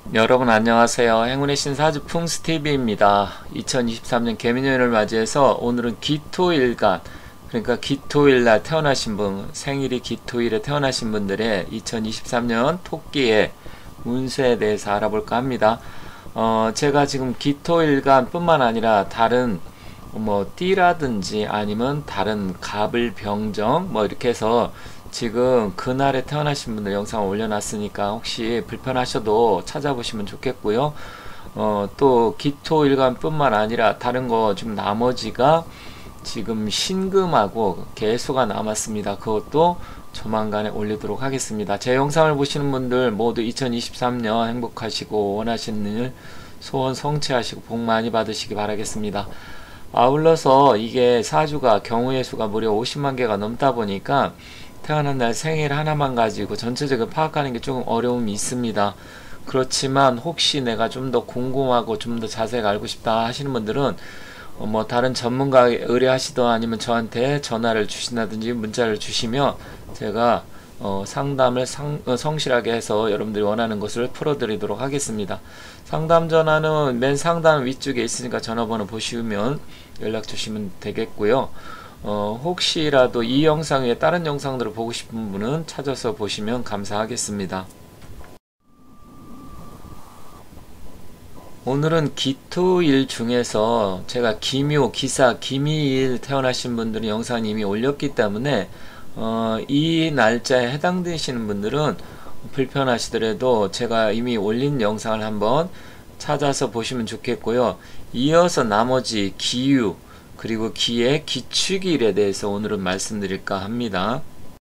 여러분 안녕하세요. 행운의 신 사주 풍스TV입니다. 2023년 개미년을 맞이해서 오늘은 기토일간, 그러니까 기토일날 태어나신 분, 생일이 기토일에 태어나신 분들의 2023년 토끼의 운세에 대해서 알아볼까 합니다. 제가 지금 기토일간 뿐만 아니라 다른 띠라든지 아니면 다른 갑을 병정 이렇게 해서 지금 그날에 태어나신 분들 영상을 올려놨으니까 혹시 불편하셔도 찾아보시면 좋겠고요. 또 기토일간 뿐만 아니라 다른 거 좀 나머지가 지금 신금하고 개수가 남았습니다. 그것도 조만간에 올리도록 하겠습니다. 제 영상을 보시는 분들 모두 2023년 행복하시고 원하시는 일 소원 성취하시고 복 많이 받으시기 바라겠습니다. 아울러서 이게 사주가 경우의 수가 무려 50만 개가 넘다 보니까 태어난 날 생일 하나만 가지고 전체적으로 파악하는 게 조금 어려움이 있습니다. 그렇지만 혹시 내가 좀 더 궁금하고 좀 더 자세히 알고 싶다 하시는 분들은 다른 전문가에 의뢰하시던 아니면 저한테 전화를 주신다든지 문자를 주시면 제가 상담을 성실하게 해서 여러분들이 원하는 것을 풀어드리도록 하겠습니다. 상담 전화는 맨 상단 위쪽에 있으니까 전화번호 보시면 연락 주시면 되겠고요. 혹시라도 이 영상 외에 다른 영상들을 보고 싶은 분은 찾아서 보시면 감사하겠습니다. 오늘은 기토일 중에서 제가 기묘, 기사, 기미일 태어나신 분들은 영상 이미 올렸기 때문에 이 날짜에 해당되시는 분들은 불편하시더라도 제가 이미 올린 영상을 한번 찾아서 보시면 좋겠고요. 이어서 나머지 기유 그리고 기의 기축일에 대해서 오늘은 말씀드릴까 합니다.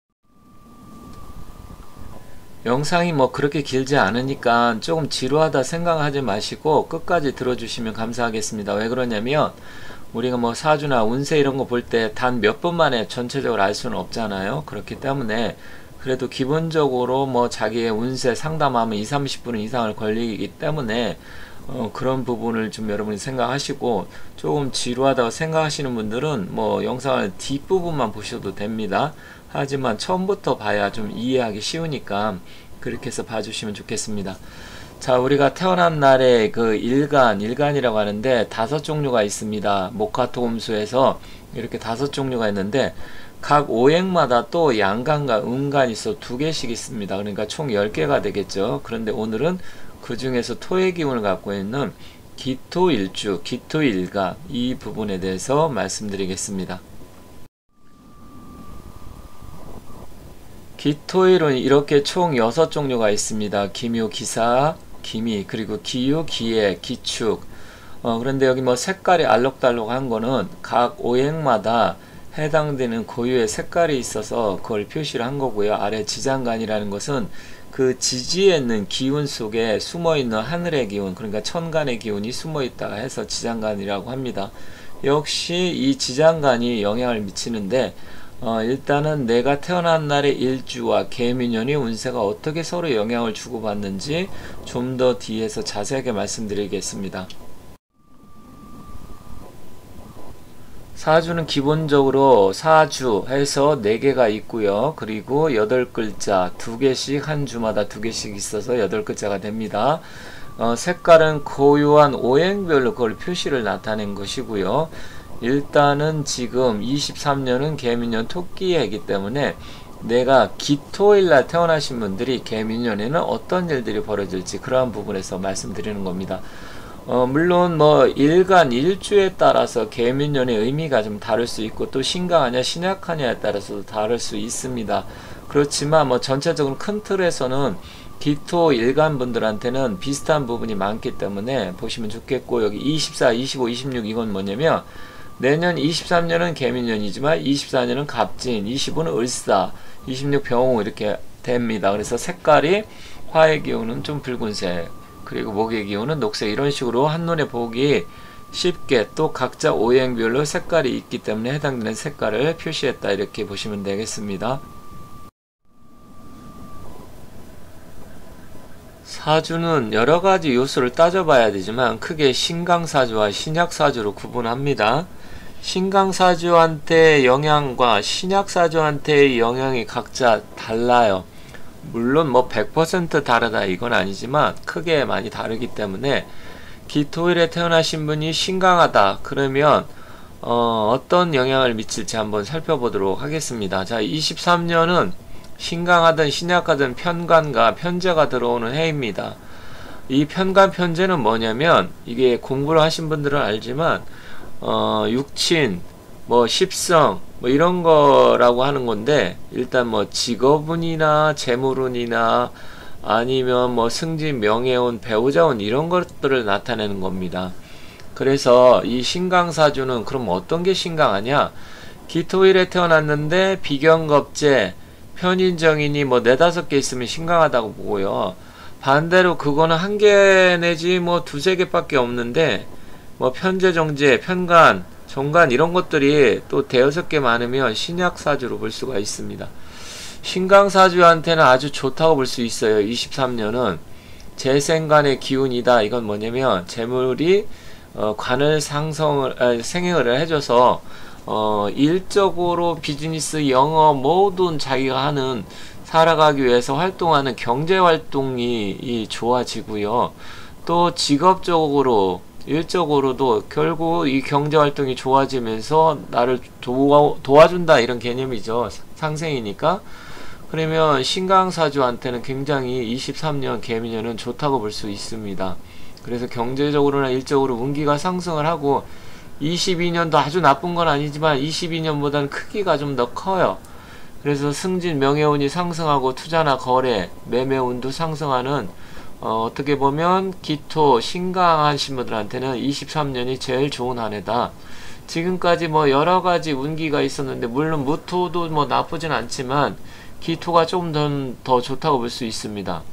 영상이 그렇게 길지 않으니까 조금 지루하다 생각하지 마시고 끝까지 들어주시면 감사하겠습니다. 왜 그러냐면 우리가 사주나 운세 이런 거 볼 때 단 몇 분 만에 전체적으로 알 수는 없잖아요. 그렇기 때문에 그래도 기본적으로 자기의 운세 상담하면 20-30분 이상을 걸리기 때문에 그런 부분을 좀 여러분이 생각하시고 조금 지루하다고 생각하시는 분들은 영상을 뒷부분만 보셔도 됩니다. 하지만 처음부터 봐야 좀 이해하기 쉬우니까 그렇게 해서 봐주시면 좋겠습니다. 자, 우리가 태어난 날에 그 일간이라고 하는데 5종류가 있습니다. 목화토금수에서 이렇게 5종류가 있는데 각 오행마다 또 양간과 음간이 있어 2개씩 있습니다. 그러니까 총 10개가 되겠죠. 그런데 오늘은 그 중에서 토의 기운을 갖고 있는 기토일주, 기토일간 이 부분에 대해서 말씀드리겠습니다. 기토일은 이렇게 총 6종류가 있습니다. 기묘, 기사, 기미, 그리고 기유, 기해, 기축. 그런데 여기 색깔이 알록달록한 거는 각 오행마다 해당되는 고유의 색깔이 있어서 그걸 표시를 한 거고요. 아래 지장간이라는 것은 그 지지에 있는 기운 속에 숨어있는 하늘의 기운, 그러니까 천간의 기운이 숨어있다 해서 지장간이라고 합니다. 역시 이 지장간이 영향을 미치는데 일단은 내가 태어난 날의 일주와 개미년의 운세가 어떻게 서로 영향을 주고받는지 좀 더 뒤에서 자세하게 말씀드리겠습니다. 사주는 기본적으로 사주 해서 4개가 있고요. 그리고 8글자 2개씩 한 주마다 2개씩 있어서 8글자가 됩니다. 색깔은 고유한 오행별로 그걸 표시를 나타낸 것이고요. 일단은 지금 23년은 개미년 토끼해이기 때문에 내가 기토일날 태어나신 분들이 개미년에는 어떤 일들이 벌어질지 그러한 부분에서 말씀드리는 겁니다. 물론 일간 일주에 따라서 개미년의 의미가 좀 다를 수 있고 또 신강하냐 신약하냐에 따라서도 다를 수 있습니다. 그렇지만 전체적으로 큰 틀에서는 기토 일간 분들한테는 비슷한 부분이 많기 때문에 보시면 좋겠고, 여기 24, 25, 26 이건 뭐냐면 내년 23년은 개미년이지만 24년은 갑진, 25는 을사, 26 병호 이렇게 됩니다. 그래서 색깔이 화의 기운은 좀 붉은색, 그리고 목의 기운은 녹색, 이런 식으로 한눈에 보기 쉽게 또 각자 오행별로 색깔이 있기 때문에 해당되는 색깔을 표시했다 이렇게 보시면 되겠습니다. 사주는 여러가지 요소를 따져봐야 되지만 크게 신강사주와 신약사주로 구분합니다. 신강사주한테의 영향과 신약사주한테의 영향이 각자 달라요. 물론 뭐 100% 다르다 이건 아니지만 크게 많이 다르기 때문에 기토일에 태어나신 분이 신강하다 그러면 어떤 영향을 미칠지 한번 살펴보도록 하겠습니다. 자, 23년은 신강하든 신약하든 편관과 편제가 들어오는 해입니다. 이 편관 편제는 뭐냐면 이게 공부를 하신 분들은 알지만 육친, 뭐 십성 뭐 이런 거라고 하는 건데 일단 뭐 직업운이나 재물운이나 아니면 뭐 승진, 명예운, 배우자운 이런 것들을 나타내는 겁니다. 그래서 이 신강사주는 그럼 어떤 게 신강하냐? 기토일에 태어났는데 비경겁제, 편인정인이 뭐 4-5개 있으면 신강하다고 보고요. 반대로 그거는 1개 내지 뭐 2-3개밖에 없는데 뭐 편제정제, 편간, 정간 이런 것들이 또 5-6개 많으면 신약사주로 볼 수가 있습니다. 신강사주한테는 아주 좋다고 볼 수 있어요. 23년은 재생관의 기운이다. 이건 뭐냐면 재물이 관을 생행을 해줘서 일적으로 비즈니스, 영어 모든 자기가 하는 살아가기 위해서 활동하는 경제활동이 좋아지고요. 또 직업적으로 일적으로도 결국 이 경제활동이 좋아지면서 나를 도와준다 이런 개념이죠. 상생이니까. 그러면 신강사주한테는 굉장히 23년 개미년은 좋다고 볼 수 있습니다. 그래서 경제적으로나 일적으로 운기가 상승을 하고 22년도 아주 나쁜 건 아니지만 22년보다는 크기가 좀 더 커요. 그래서 승진, 명예운이 상승하고 투자나 거래, 매매운도 상승하는 어떻게 보면 기토, 신강하신 분들한테는 23년이 제일 좋은 한 해다. 지금까지 뭐 여러가지 운기가 있었는데 물론 무토도 뭐 나쁘진 않지만 기토가 조금 더 좋다고 볼 수 있습니다.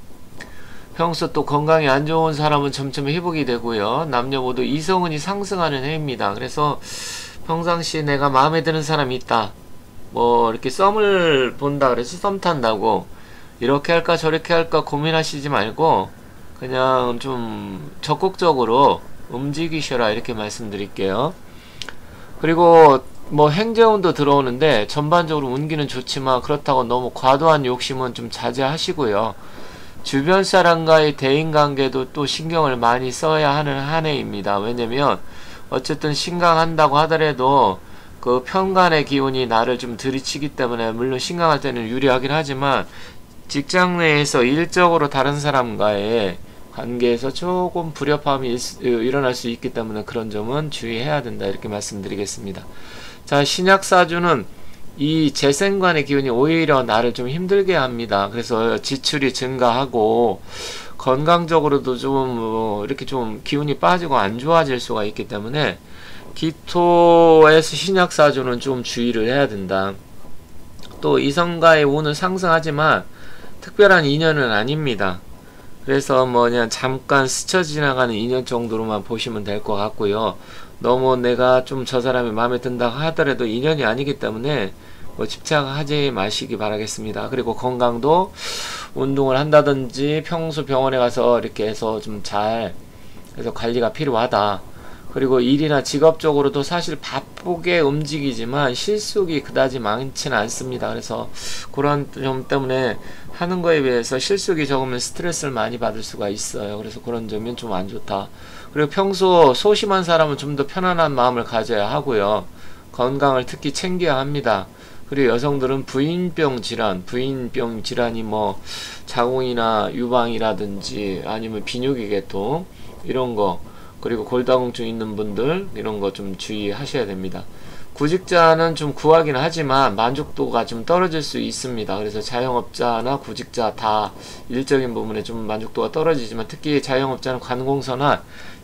평소 또 건강이 안 좋은 사람은 점점 회복이 되고요. 남녀 모두 이성운이 상승하는 해입니다. 그래서 평상시에 내가 마음에 드는 사람이 있다. 뭐 이렇게 썸을 본다 그래서 썸 탄다고 이렇게 할까 저렇게 할까 고민하시지 말고 그냥 좀 적극적으로 움직이셔라 이렇게 말씀드릴게요. 그리고 뭐 행재운도 들어오는데 전반적으로 운기는 좋지만 그렇다고 너무 과도한 욕심은 좀 자제하시고요. 주변 사람과의 대인관계도 또 신경을 많이 써야 하는 한 해입니다. 왜냐면 어쨌든 신강한다고 하더라도 그 편간의 기운이 나를 좀 들이치기 때문에 물론 신강할 때는 유리하긴 하지만 직장 내에서 일적으로 다른 사람과의 관계에서 조금 불협화음이 일어날 수 있기 때문에 그런 점은 주의해야 된다 이렇게 말씀드리겠습니다. 자, 신약사주는 이 재생관의 기운이 오히려 나를 좀 힘들게 합니다. 그래서 지출이 증가하고 건강적으로도 좀 이렇게 좀 기운이 빠지고 안 좋아질 수가 있기 때문에 기토에서 신약사주는 좀 주의를 해야 된다. 또 이성과의 운은 상승하지만 특별한 인연은 아닙니다. 그래서 그냥 잠깐 스쳐 지나가는 인연 정도로만 보시면 될 것 같고요. 너무 내가 좀 저 사람이 마음에 든다 하더라도 인연이 아니기 때문에 집착하지 마시기 바라겠습니다. 그리고 건강도 운동을 한다든지 평소 병원에 가서 이렇게 해서 좀 잘 해서 관리가 필요하다. 그리고 일이나 직업적으로도 사실 바쁘게 움직이지만 실속이 그다지 많지는 않습니다. 그래서 그런 점 때문에 하는 거에 비해서 실속이 적으면 스트레스를 많이 받을 수가 있어요. 그래서 그런 점은 좀 안 좋다. 그리고 평소 소심한 사람은 좀 더 편안한 마음을 가져야 하고요. 건강을 특히 챙겨야 합니다. 그리고 여성들은 부인병 질환이 뭐 자궁이나 유방이라든지 아니면 비뇨기 계통 이런 거 그리고 골다공증 있는 분들 이런 거 좀 주의하셔야 됩니다. 구직자는 좀 구하긴 하지만 만족도가 좀 떨어질 수 있습니다. 그래서 자영업자나 구직자 다 일적인 부분에 좀 만족도가 떨어지지만 특히 자영업자는 관공서나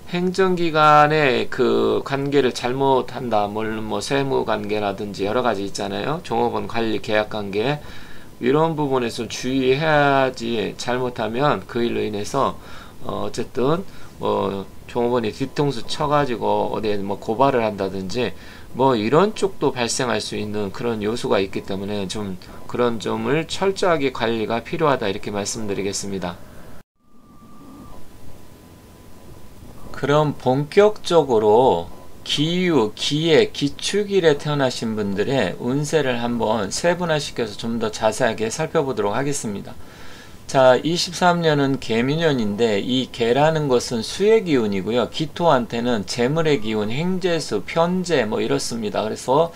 행정기관의 그 관계를 잘못한다. 뭐 세무관계라든지 여러가지 있잖아요. 종업원 관리 계약관계 이런 부분에서 주의해야지 잘못하면 그 일로 인해서 어쨌든 종업원이 뒤통수 쳐가지고 어디에 고발을 한다든지 이런 쪽도 발생할 수 있는 그런 요소가 있기 때문에 좀 그런 점을 철저하게 관리가 필요하다 이렇게 말씀드리겠습니다. 그럼 본격적으로 기유, 기해, 기축일에 태어나신 분들의 운세를 한번 세분화시켜서 좀 더 자세하게 살펴보도록 하겠습니다. 자, 23년은 개미년인데 이 개라는 것은 수의 기운이고요. 기토한테는 재물의 기운, 행재수, 편재 뭐 이렇습니다. 그래서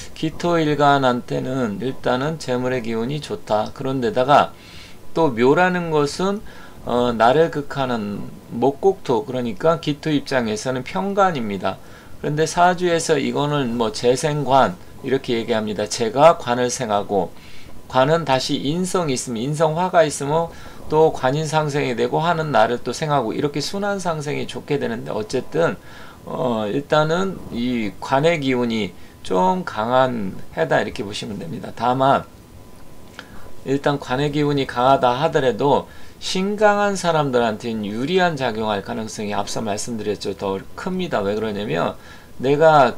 기토일간한테는 일단은 재물의 기운이 좋다. 그런데다가 또 묘라는 것은 나를 극하는 목곡토, 그러니까 기토 입장에서는 편관입니다. 그런데 사주에서 이거는 뭐 재생관 이렇게 얘기합니다. 재가 관을 생하고 관은 다시 인성이 있으면 인성화가 있으면 또 관인 상생이 되고 화는 나를 또 생하고 이렇게 순환 상생이 좋게 되는데 어쨌든 일단은 이 관의 기운이 좀 강한 해다 이렇게 보시면 됩니다. 다만 일단 관의 기운이 강하다 하더라도 신강한 사람들한테는 유리한 작용할 가능성이 앞서 말씀드렸죠. 더 큽니다. 왜 그러냐면 내가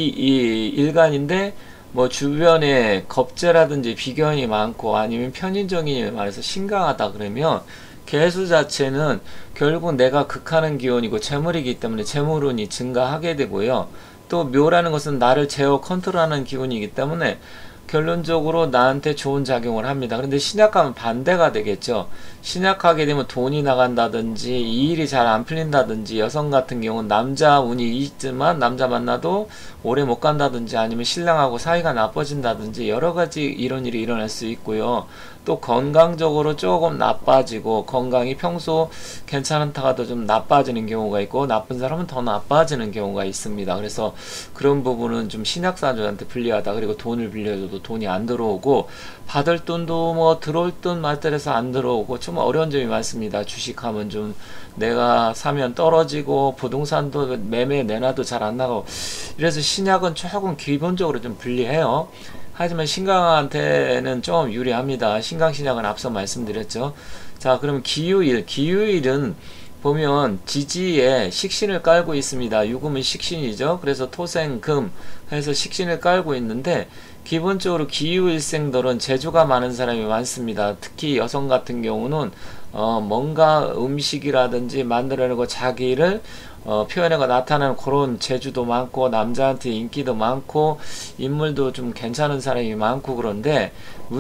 기일간인데 뭐 주변에 겁재라든지 비견이 많고 아니면 편인정인이 많아서 신강하다 그러면 개수 자체는 결국 내가 극하는 기운이고 재물이기 때문에 재물운이 증가하게 되고요. 또 묘라는 것은 나를 제어 컨트롤하는 기운이기 때문에 결론적으로 나한테 좋은 작용을 합니다. 그런데 신약하면 반대가 되겠죠. 신약하게 되면 돈이 나간다든지 이 일이 잘 안 풀린다든지 여성 같은 경우는 남자 운이 있지만 남자 만나도 오래 못 간다든지 아니면 신랑하고 사이가 나빠진다든지 여러가지 이런 일이 일어날 수 있고요. 또 건강적으로 조금 나빠지고 건강이 평소 괜찮다가도 좀 나빠지는 경우가 있고 나쁜 사람은 더 나빠지는 경우가 있습니다. 그래서 그런 부분은 좀 신약사주한테 불리하다. 그리고 돈을 빌려줘도 돈이 안 들어오고 받을 돈도 뭐 들어올 돈 말들에서 안 들어오고 좀 어려운 점이 많습니다. 주식하면 좀 내가 사면 떨어지고 부동산도 매매 내놔도 잘 안 나가고 이래서 신약은 조금 기본적으로 좀 불리해요. 하지만 신강한테는 좀 유리합니다. 신강 신약은 앞서 말씀드렸죠. 자, 그러면 기유일, 기유일은 보면 지지에 식신을 깔고 있습니다. 유금은 식신이죠. 그래서 토생금 해서 식신을 깔고 있는데 기본적으로 기유일생들은 재주가 많은 사람이 많습니다. 특히 여성 같은 경우는 뭔가 음식이라든지 만들어내고 자기를 표현하고 나타나는 그런 재주도 많고 남자한테 인기도 많고 인물도 좀 괜찮은 사람이 많고 그런데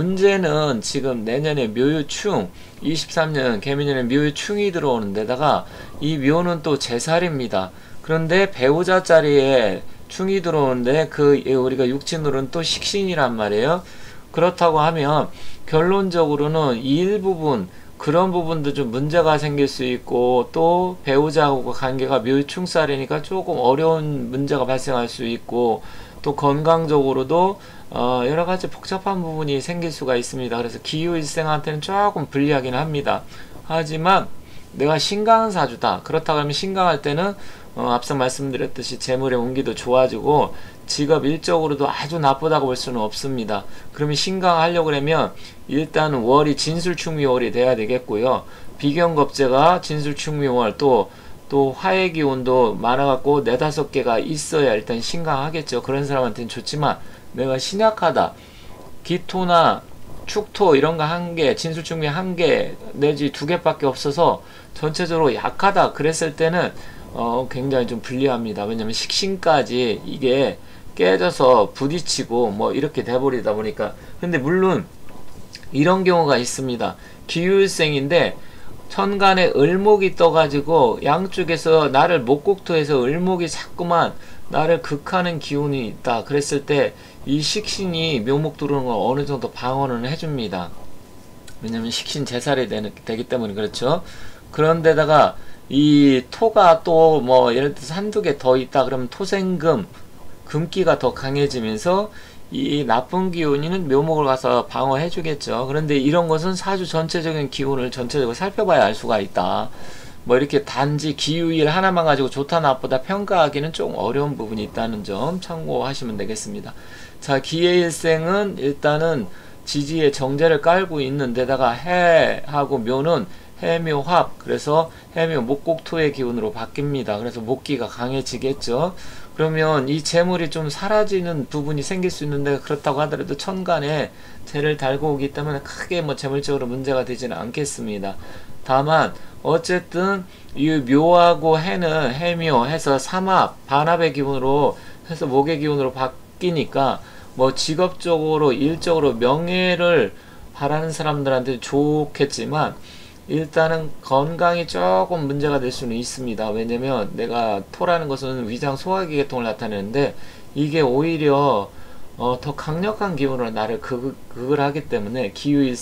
문제는 지금 내년에 묘유충 23년 개미년에 묘유충이 들어오는 데다가 이 묘는 또 제살입니다. 그런데 배우자 자리에 충이 들어오는데 우리가 육친으로는 또 식신이란 말이에요. 그렇다고 하면 결론적으로는 이 일부분 그런 부분도 좀 문제가 생길 수 있고 또 배우자하고 관계가 묘충살이니까 조금 어려운 문제가 발생할 수 있고 또 건강적으로도 여러가지 복잡한 부분이 생길 수가 있습니다. 그래서 기유일생한테는 조금 불리하긴 합니다. 하지만 내가 신강한 사주다. 그렇다고 하면 신강할 때는 앞서 말씀드렸듯이 재물의 운기도 좋아지고 직업 일적으로도 아주 나쁘다고 볼 수는 없습니다. 그러면 신강하려고 그러면 일단 월이 진술충미월이 돼야 되겠고요. 비견겁재가 진술충미월 또 화의 기운도 많아갖고 4-5개가 있어야 일단 신강하겠죠. 그런 사람한테는 좋지만 내가 신약하다. 기토나 축토 이런 거 1개, 진술충미 1개 내지 2개밖에 없어서 전체적으로 약하다. 그랬을 때는 굉장히 좀 불리합니다. 왜냐면 식신까지 이게 깨져서 부딪히고 뭐 이렇게 돼버리다 보니까. 근데 물론 이런 경우가 있습니다. 기유일생인데 천간에 을목이 떠가지고 양쪽에서 나를 목곡토에서 을목이 자꾸만 나를 극하는 기운이 있다. 그랬을 때 이 식신이 묘목 들어오는 걸 어느 정도 방어는 해줍니다. 왜냐면 식신 제살이 되기 때문에 그렇죠. 그런데다가 이 토가 또 뭐 예를 들어서 1-2개 더 있다 그러면 토생금 금기가 더 강해지면서 이 나쁜 기운이는 묘목을 가서 방어해 주겠죠. 그런데 이런 것은 사주 전체적인 기운을 전체적으로 살펴봐야 알 수가 있다. 뭐 이렇게 단지 기유일 하나만 가지고 좋다 나쁘다 평가하기는 좀 어려운 부분이 있다는 점 참고하시면 되겠습니다. 자, 기해일생은 일단은 지지에 정제를 깔고 있는 데다가 해하고 묘는 해묘합, 그래서 해묘 목곡토의 기운으로 바뀝니다. 그래서 목기가 강해지겠죠. 그러면 이 재물이 좀 사라지는 부분이 생길 수 있는데 그렇다고 하더라도 천간에 재를 달고 오기 때문에 크게 뭐 재물적으로 문제가 되지는 않겠습니다. 다만 어쨌든 이 묘하고 해는 해묘 해서 삼합 반합의 기운으로 해서 목의 기운으로 바뀌니까 뭐 직업적으로 일적으로 명예를 바라는 사람들한테 좋겠지만 일단은 건강이 조금 문제가 될 수는 있습니다. 왜냐면 내가 토라는 것은 위장 소화기 계통을 나타내는데 이게 오히려 더 강력한 기운으로 나를 극을 하기 때문에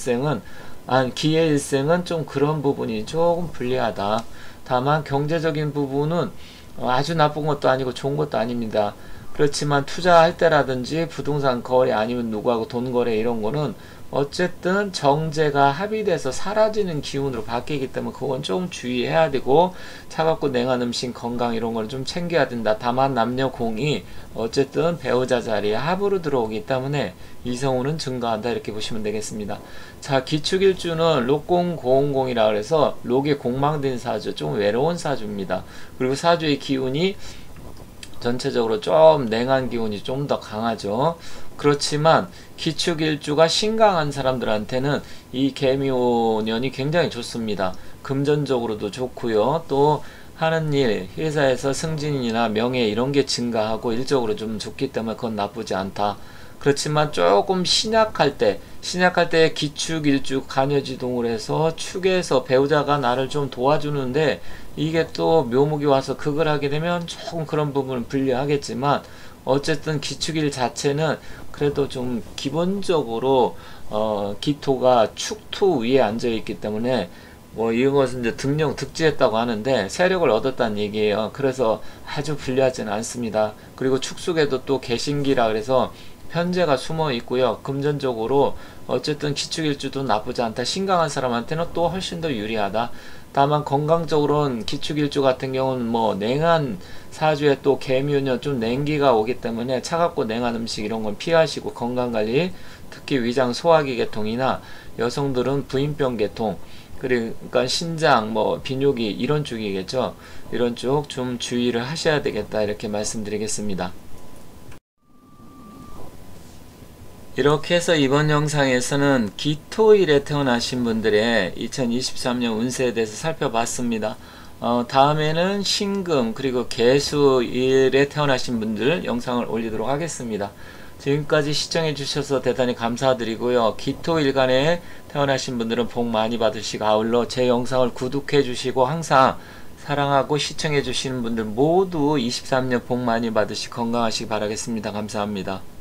기의 일생은 좀 그런 부분이 조금 불리하다. 다만 경제적인 부분은 아주 나쁜 것도 아니고 좋은 것도 아닙니다. 그렇지만 투자할 때라든지 부동산 거래 아니면 누구하고 돈 거래 이런 거는 어쨌든 정제가 합의돼서 사라지는 기운으로 바뀌기 때문에 그건 좀 주의해야 되고 차갑고 냉한 음식 건강 이런 걸 좀 챙겨야 된다. 다만 남녀 공이 어쨌든 배우자 자리에 합으로 들어오기 때문에 이성운은 증가한다 이렇게 보시면 되겠습니다. 자, 기축일주는 록공 고운공이라 그래서 록에 공망된 사주, 좀 외로운 사주입니다. 그리고 사주의 기운이 전체적으로 좀 냉한 기운이 좀 더 강하죠. 그렇지만 기축일주가 신강한 사람들한테는 이 개묘년이 굉장히 좋습니다. 금전적으로도 좋고요. 또 하는 일, 회사에서 승진이나 명예 이런 게 증가하고 일적으로 좀 좋기 때문에 그건 나쁘지 않다. 그렇지만 조금 신약할 때 기축일주 간여지동을 해서 축에서 배우자가 나를 좀 도와주는데 이게 또 묘목이 와서 극을 하게 되면 조금 그런 부분은 불리하겠지만 어쨌든 기축일 자체는 그래도 좀 기본적으로 기토가 축토 위에 앉아 있기 때문에 뭐 이것은 이제 등령 득지했다고 하는데 세력을 얻었다는 얘기예요. 그래서 아주 불리하지는 않습니다. 그리고 축속에도 또 개신기라 그래서 편제가 숨어 있고요. 금전적으로 어쨌든 기축일주도 나쁘지 않다. 신강한 사람한테는 또 훨씬 더 유리하다. 다만 건강적으로는 기축일주 같은 경우는 뭐 냉한 사주에 또 개묘년 좀 냉기가 오기 때문에 차갑고 냉한 음식 이런 건 피하시고 건강관리 특히 위장 소화기 계통이나 여성들은 부인병 계통 그러니까 신장 뭐 비뇨기 이런 쪽이겠죠. 이런 쪽 좀 주의를 하셔야 되겠다 이렇게 말씀드리겠습니다. 이렇게 해서 이번 영상에서는 기토일에 태어나신 분들의 2023년 운세에 대해서 살펴봤습니다. 다음에는 신금 그리고 개수일에 태어나신 분들 영상을 올리도록 하겠습니다. 지금까지 시청해 주셔서 대단히 감사드리고요. 기토일간에 태어나신 분들은 복 많이 받으시고 아울러 제 영상을 구독해 주시고 항상 사랑하고 시청해 주시는 분들 모두 23년 복 많이 받으시고 건강하시기 바라겠습니다. 감사합니다.